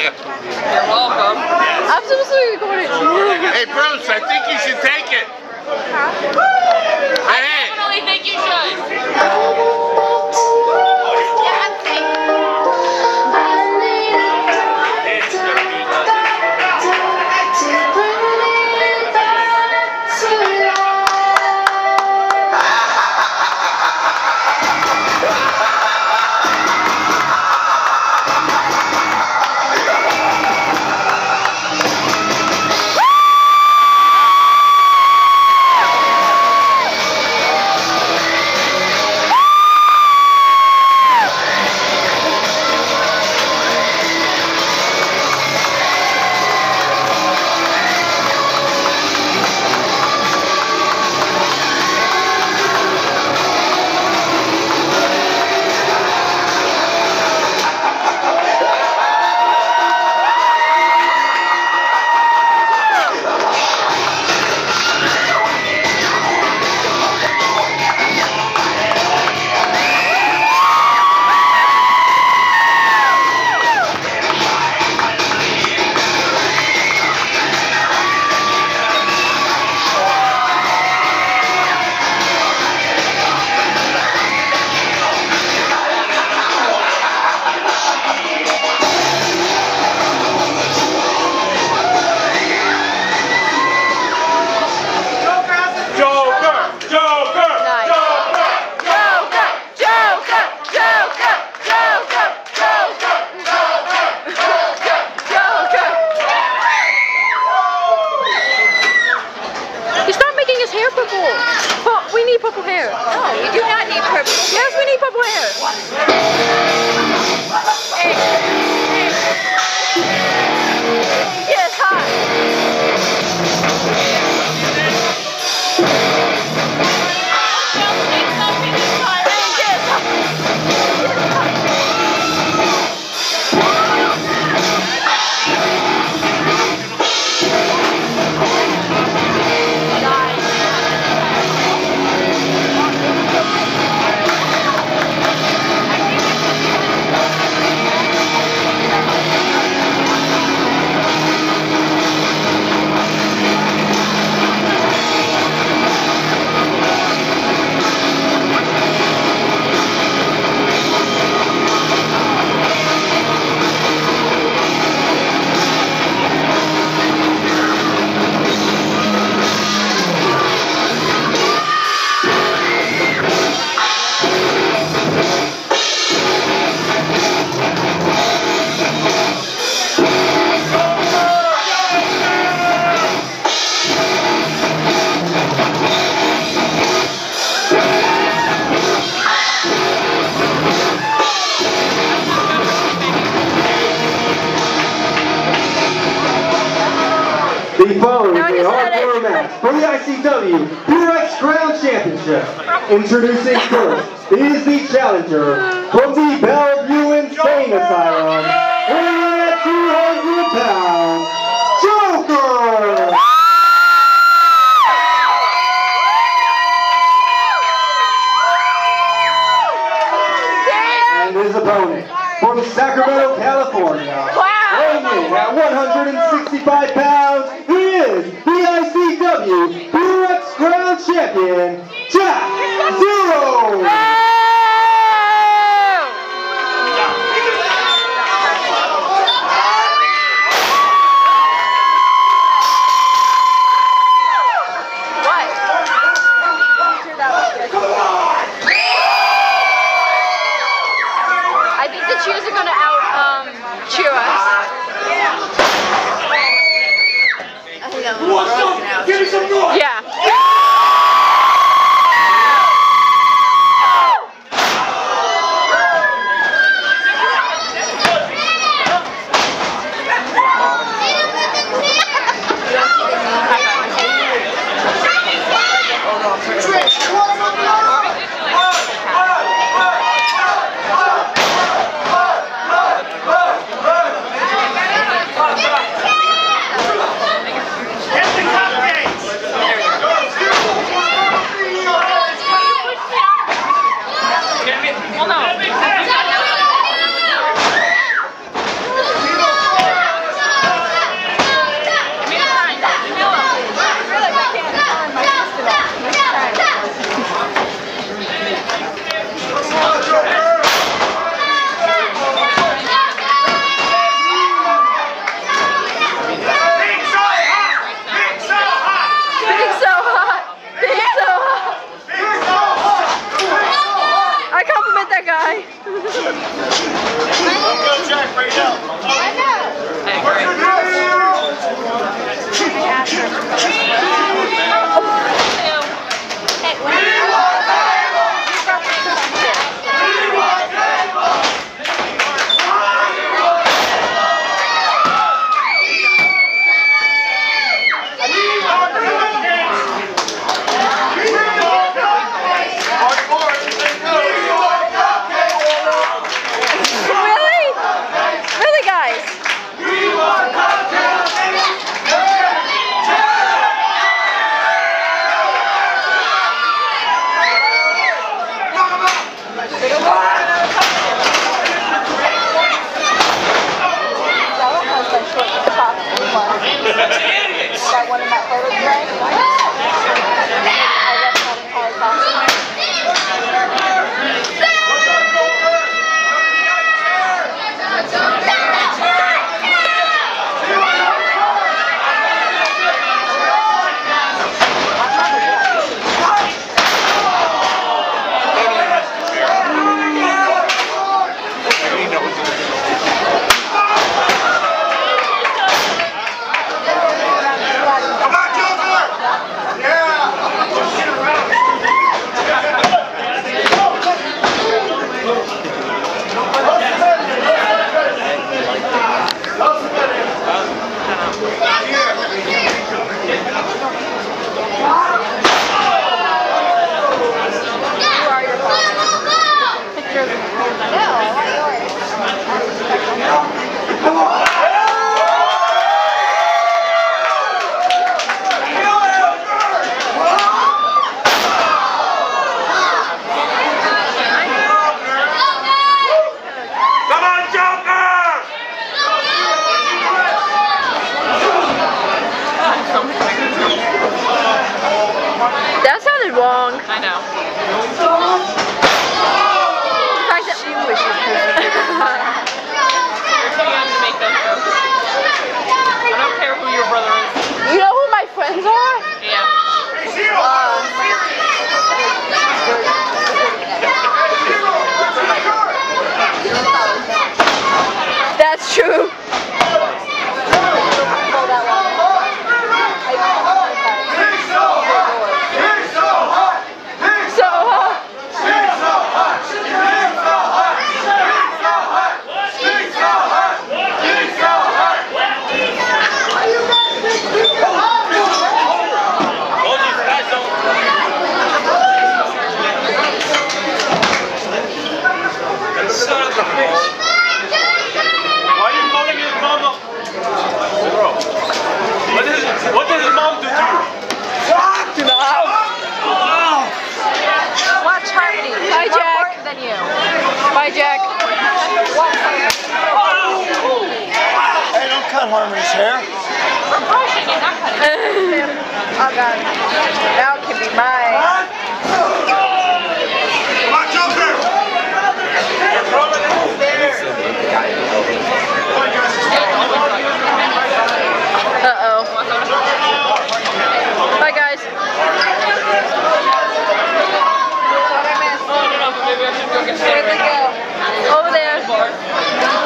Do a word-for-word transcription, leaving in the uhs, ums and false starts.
You're welcome. I'm supposed to be recording. Hey, Bruce, I think you should take it. I definitely think you should. We need purple hair. No, we do not need purple. Yes, we need purple hair. Hey, hey. Yes, hot. The following is a hardcore match for the I C W Pure X Crown Championship. Introducing first is the challenger from the Bellevue Insane Asylum, weighing at two hundred pounds, Joker! And his opponent from Sacramento, California, weighing in at one hundred sixty-five pounds, he is the I C W Pure X Crown Champion, Jack Zero! I think the cheers are gonna out um, cheer us. I think that was now. Yeah. It's true. Why are you calling his mama? Bro, what does what does his mom do to you? To the house. Watch Hardy. Bye, Jack. More than you. Bye, Jack. Hey, don't cut Harmony's hair. We're brushing it, not cutting it. Oh god. Now it can be mine. Watch out there! Uh-oh. Bye, guys. Where'd they go? Over there.